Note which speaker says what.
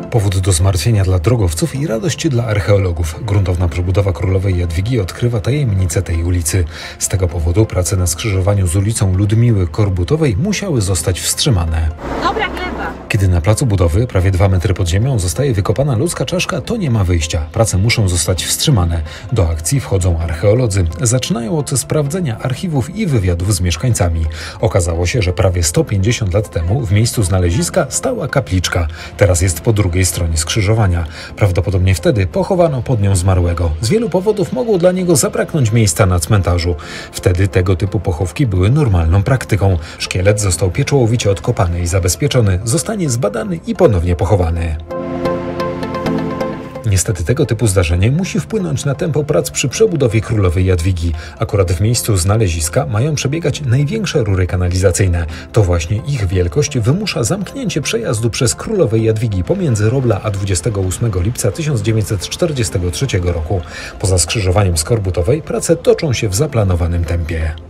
Speaker 1: Powód do zmartwienia dla drogowców i radość dla archeologów. Gruntowna przebudowa Królowej Jadwigi odkrywa tajemnicę tej ulicy. Z tego powodu prace na skrzyżowaniu z ulicą Ludmiły Korbutowej musiały zostać wstrzymane.
Speaker 2: Dobra gleba.
Speaker 1: Kiedy na placu budowy, prawie 2 metry pod ziemią, zostaje wykopana ludzka czaszka, to nie ma wyjścia. Prace muszą zostać wstrzymane. Do akcji wchodzą archeolodzy. Zaczynają od sprawdzenia archiwów i wywiadów z mieszkańcami. Okazało się, że prawie 150 lat temu w miejscu znaleziska stała kapliczka. Teraz jest po drugiej stronie skrzyżowania. Prawdopodobnie wtedy pochowano pod nią zmarłego. Z wielu powodów mogło dla niego zabraknąć miejsca na cmentarzu. Wtedy tego typu pochówki były normalną praktyką. Szkielet został pieczołowicie odkopany i zabezpieczony, zostanie zbadany i ponownie pochowany. Niestety tego typu zdarzenie musi wpłynąć na tempo prac przy przebudowie Królowej Jadwigi. Akurat w miejscu znaleziska mają przebiegać największe rury kanalizacyjne. To właśnie ich wielkość wymusza zamknięcie przejazdu przez Królowej Jadwigi pomiędzy Robla a 28 lipca 1943 roku. Poza skrzyżowaniem z Korbutowej prace toczą się w zaplanowanym tempie.